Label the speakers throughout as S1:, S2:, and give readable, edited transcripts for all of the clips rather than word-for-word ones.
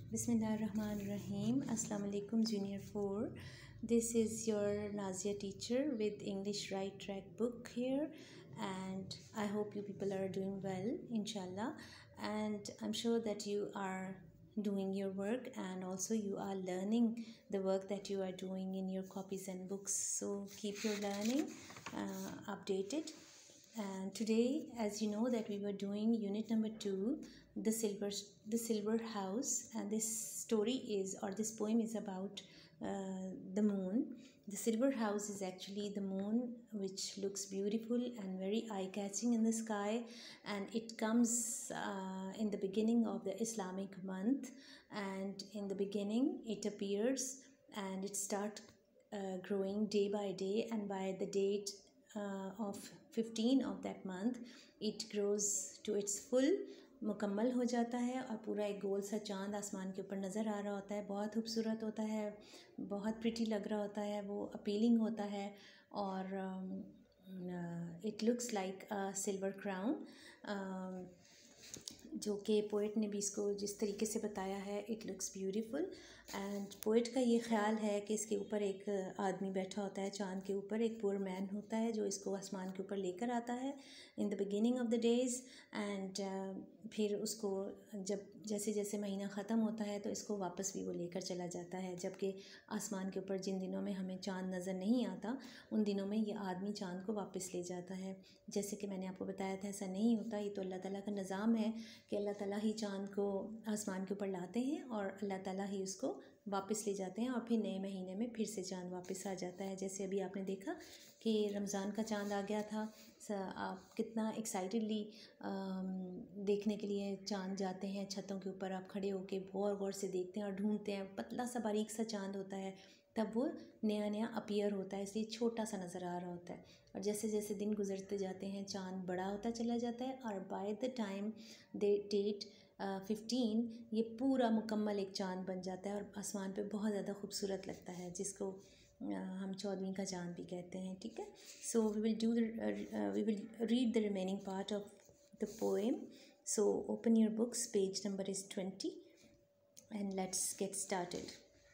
S1: Bismillahirrahmanirrahim. Assalamu alaikum Junior 4. This is your Nazia teacher with English Right Track book here, and I hope you people are doing well, inshallah. And I'm sure that you are doing your work and also you are learning the work that you are doing in your copies and books. So keep your learning updated. And today, as you know, that we were doing unit number 2, the silver house, and this story is, or this poem is about the moon. The silver house is actually the moon, which looks beautiful and very eye-catching in the sky, and it comes in the beginning of the Islamic month, and in the beginning it appears and it starts growing day by day, and by the date of 15 of that month it grows to its full, मुकम्मल हो जाता है और पूरा एक गोल सा चांद आसमान के ऊपर नज़र आ रहा होता है। बहुत खूबसूरत होता है, बहुत प्रिटी लग रहा होता है, वो अपीलिंग होता है और it looks like a silver crown, जो कि पोइट ने भी इसको जिस तरीके से बताया है, it looks beautiful. And poet का ये ख्याल है कि इसके ऊपर एक आदमी बैठा होता है, चांद के ऊपर एक पुअर मैन होता है जो इसको आसमान के ऊपर लेकर आता है in the beginning of the days. And फिर उसको जब जैसे जैसे महीना ख़त्म होता है तो इसको वापस भी वो लेकर चला जाता है, जबकि आसमान के ऊपर जिन दिनों में हमें चांद नज़र नहीं आता उन दिनों में ये आदमी चांद को वापस ले जाता है। जैसे कि मैंने आपको बताया था, ऐसा नहीं होता, ये तो अल्लाह ताला का निज़ाम है कि अल्लाह ताला ही चांद को आसमान के ऊपर लाते हैं और अल्लाह ताला ही उसको वापस ले जाते हैं और फिर नए महीने में फिर से चांद वापस आ जाता है। जैसे अभी आपने देखा कि रमज़ान का चांद आ गया था, आप कितना एक्साइटेडली देखने के लिए चांद जाते हैं, छतों के ऊपर आप खड़े होकर गौर गौर से देखते हैं और ढूंढते हैं, पतला सा बारीक सा चांद होता है, तब वो नया नया अपीयर होता है, इसलिए छोटा सा नज़र आ रहा होता है। और जैसे जैसे दिन गुजरते जाते हैं चांद बड़ा होता चला जाता है और बाय द टाइम डेट 15 ये पूरा मुकम्मल एक चांद बन जाता है और आसमान पे बहुत ज़्यादा खूबसूरत लगता है, जिसको हम 14वीं का चांद भी कहते हैं। ठीक है, so we will read the remaining part of the poem. So open your books, page number is 20 and let's get started.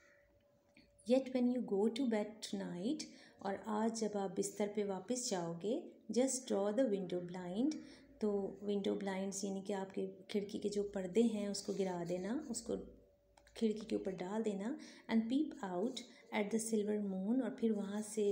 S1: Yet when you go to bed tonight, और आज जब आप बिस्तर पे वापस जाओगे, just draw the window blind, तो window blinds यानी कि आपके खिड़की के जो पर्दे हैं उसको गिरा देना, उसको खिड़की के ऊपर डाल देना, and peep out at the silver moon, और फिर वहाँ से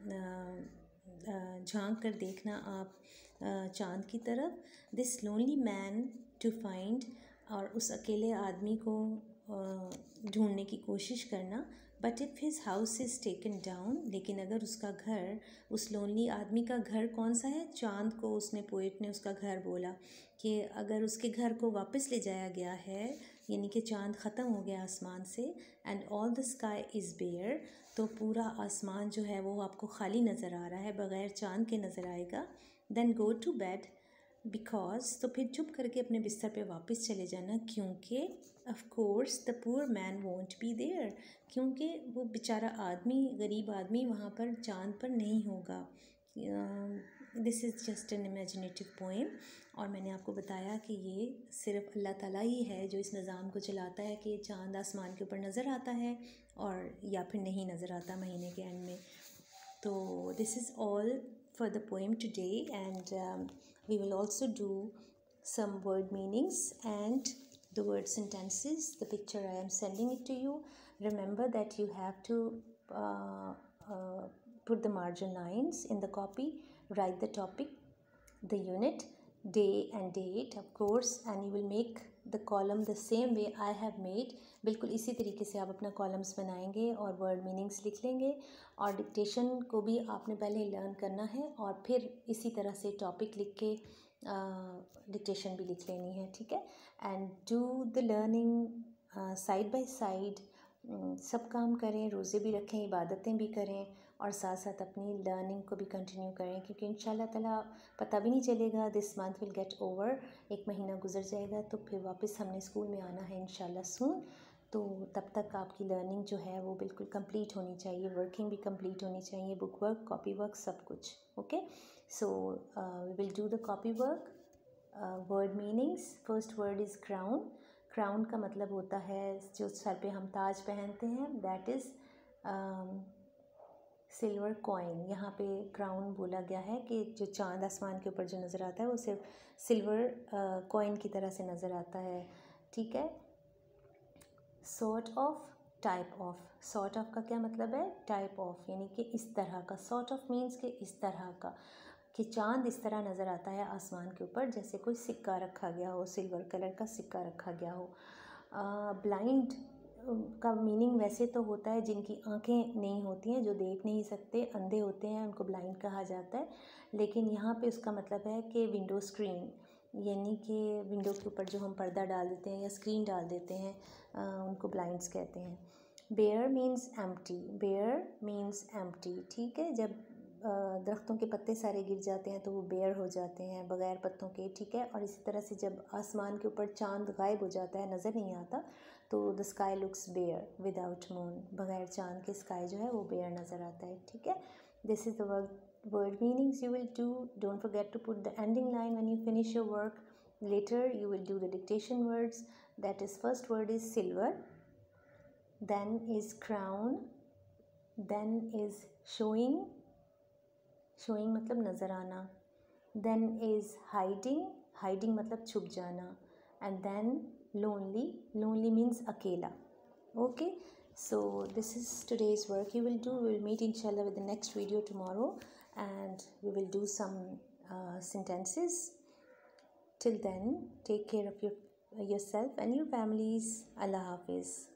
S1: झांक कर देखना आप चांद की तरफ। This lonely man to find, और उस अकेले आदमी को ढूंढने की कोशिश करना। But if his house is taken down, लेकिन अगर उसका घर, उस लोनली आदमी का घर कौन सा है? चांद को उसने, पोइट ने उसका घर बोला कि अगर उसके घर को वापस ले जाया गया है, यानी कि चांद ख़त्म हो गया आसमान से, and all the sky is bare, तो पूरा आसमान जो है वो आपको खाली नज़र आ रहा है, बग़ैर चांद के नज़र आएगा। Then go to bed because, तो फिर चुप करके अपने बिस्तर पे वापस चले जाना, क्योंकि of course the poor man won't be there, क्योंकि वो बेचारा आदमी, गरीब आदमी वहाँ पर चांद पर नहीं होगा। This is just an imaginative poem, और मैंने आपको बताया कि ये सिर्फ अल्लाह ताला ही है जो इस निज़ाम को चलाता है कि चांद आसमान के ऊपर नज़र आता है और या फिर नहीं नज़र आता महीने के एंड में। तो this is all for the poem today, and we will also do some word meanings and the word sentences. The picture I am sending it to you. Remember that you have to put the margin lines in the copy, write the topic, the unit, day and date of course, and you will make the column the same way I have made. बिल्कुल इसी तरीके से आप अपना columns बनाएंगे और word meanings लिख लेंगे, और डिक्टेशन को भी आपने पहले लर्न करना है और फिर इसी तरह से टॉपिक लिख के डिक्टेशन भी लिख लेनी है। ठीक है, and do the learning side by side, सब काम करें, रोज़े भी रखें, इबादतें भी करें और साथ साथ अपनी लर्निंग को भी कंटिन्यू करें, क्योंकि इंशाल्लाह ताला पता भी नहीं चलेगा, this month will get over, एक महीना गुजर जाएगा तो फिर वापस हमने स्कूल में आना है इंशाल्लाह सून। तो तब तक आपकी लर्निंग जो है वो बिल्कुल कंप्लीट होनी चाहिए, वर्किंग भी कंप्लीट होनी चाहिए, बुक वर्क, कॉपी वर्क, सब कुछ। Okay, so we will do the copy work. Word meanings, first word is crown. Crown का मतलब होता है जो सर पे हम ताज पहनते हैं, दैट इज़ सिल्वर कॉइन। यहाँ पे क्राउन बोला गया है कि जो चांद आसमान के ऊपर जो नज़र आता है वो सिर्फ सिल्वर कॉइन की तरह से नज़र आता है, ठीक है। Sort of, type of. Sort of का क्या मतलब है? टाइप ऑफ, यानी कि इस तरह का। सॉर्ट ऑफ मीन्स कि इस तरह का, कि चांद इस तरह नज़र आता है आसमान के ऊपर जैसे कोई सिक्का रखा गया हो, सिल्वर कलर का सिक्का रखा गया हो। ब्लाइंड का मीनिंग वैसे तो होता है जिनकी आंखें नहीं होती हैं, जो देख नहीं सकते, अंधे होते हैं, उनको ब्लाइंड कहा जाता है। लेकिन यहाँ पे उसका मतलब है कि विंडो स्क्रीन, यानी कि विंडो के ऊपर जो हम पर्दा डाल देते हैं या स्क्रीन डाल देते हैं, उनको ब्लाइंड्स कहते हैं। Bare means empty, bare means empty, ठीक है। जब दरख्तों के पत्ते सारे गिर जाते हैं तो वो बेयर हो जाते हैं, बग़ैर पत्तों के, ठीक है। और इसी तरह से जब आसमान के ऊपर चांद गायब हो जाता है, नज़र नहीं आता, तो the sky looks bare without moon, बग़ैर चांद के स्काई जो है वो बेयर नज़र आता है, ठीक है। This is the word meanings you will do. Don't forget to put the ending line when you finish your work. Later you will do the dictation words. That is, first word is silver, then is crown, then is showing, showing मतलब नज़र आना, then is hiding, hiding मतलब छुप जाना, and then lonely, lonely means अकेला, okay. So this is today's work you will do. We will meet inshallah with the next video tomorrow, and we will do some sentences. Till then, take care of yourself and your families. Allah Hafiz.